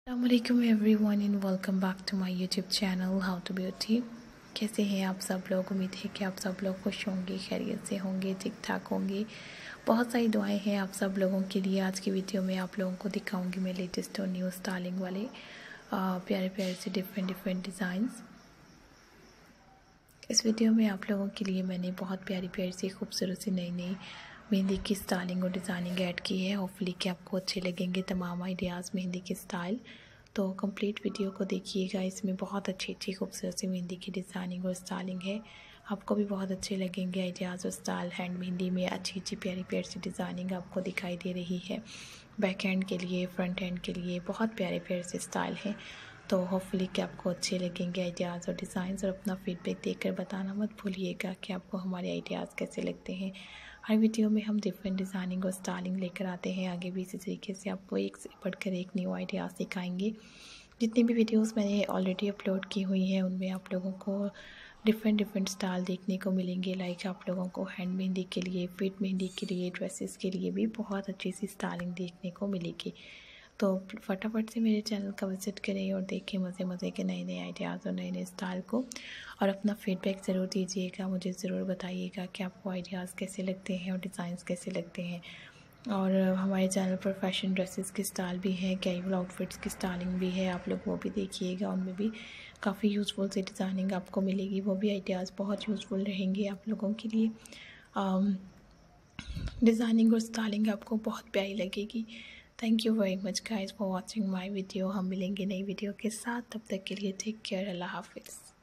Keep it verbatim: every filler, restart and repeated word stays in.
अस्सलामुअलैकुम everyone and welcome back to my YouTube channel how to beauty. कैसे हैं आप सब लोग? उम्मीद है कि आप सब लोग खुश होंगे, खैरियत से होंगे, ठीक ठाक होंगे। बहुत सारी दुआएं हैं आप सब लोगों के लिए। आज की वीडियो में आप लोगों को दिखाऊंगी मैं लेटेस्ट और न्यू स्टाइलिंग वाले प्यारे प्यारे से डिफरेंट डिफरेंट डिज़ाइंस। इस वीडियो में आप लोगों के लिए मैंने बहुत प्यारी प्यारी सी खूबसूरत सी नई नई मेहंदी की स्टाइलिंग और डिज़ाइनिंग ऐड की है। होपफुली कि आपको अच्छे लगेंगे तमाम आइडियाज़ मेहंदी के स्टाइल। तो कंप्लीट वीडियो को देखिएगा, इसमें बहुत अच्छी अच्छी खूबसूरत सी मेहंदी की डिज़ाइनिंग और स्टाइलिंग है। आपको भी बहुत अच्छे लगेंगे आइडियाज़ और स्टाइल। हैंड मेहंदी में अच्छी अच्छी प्यारी प्यारी सी डिज़ाइनिंग आपको दिखाई दे रही है। बैक हैंड के लिए, फ्रंट हैंड के लिए बहुत प्यारे प्यारे से स्टाइल हैं। तो होपफुली कि आपको अच्छे लगेंगे आइडियाज़ और डिज़ाइंस। और अपना फीडबैक देकर बताना मत भूलिएगा कि आपको हमारे आइडियाज़ कैसे लगते हैं। हर वीडियो में हम डिफरेंट डिज़ाइनिंग और स्टाइलिंग लेकर आते हैं। आगे भी इसी तरीके से आपको एक से बढ़कर एक न्यू आइडियाज़ दिखाएंगे। जितनी भी वीडियोस मैंने ऑलरेडी अपलोड की हुई हैं उनमें आप लोगों को डिफरेंट डिफरेंट स्टाइल देखने को मिलेंगे। लाइक आप लोगों को हैंड मेहंदी के लिए, फिट मेहंदी के लिए, ड्रेसेस के लिए भी बहुत अच्छी सी स्टाइलिंग देखने को मिलेगी। तो फटाफट से मेरे चैनल का विज़िट करें और देखें मज़े मज़े के नए नए आइडियाज़ और नए नए स्टाइल को। और अपना फीडबैक ज़रूर दीजिएगा, मुझे ज़रूर बताइएगा कि आपको आइडियाज़ कैसे लगते हैं और डिज़ाइंस कैसे लगते हैं। और हमारे चैनल पर फैशन ड्रेसेस की स्टाइल भी है, कैजुअल आउटफिट्स की स्टाइलिंग भी है, आप लोग वो भी देखिएगा। उनमें भी काफ़ी यूज़फुल सी डिज़ाइनिंग आपको मिलेगी। वो भी आइडियाज़ बहुत यूज़फुल रहेंगे आप लोगों के लिए। डिज़ाइनिंग और स्टाइलिंग आपको बहुत प्यारी लगेगी। Thank you very much guys for watching my video. हम मिलेंगे नई वीडियो के साथ, तब तक के लिए टेक केयर, अल्लाह हाफिज़।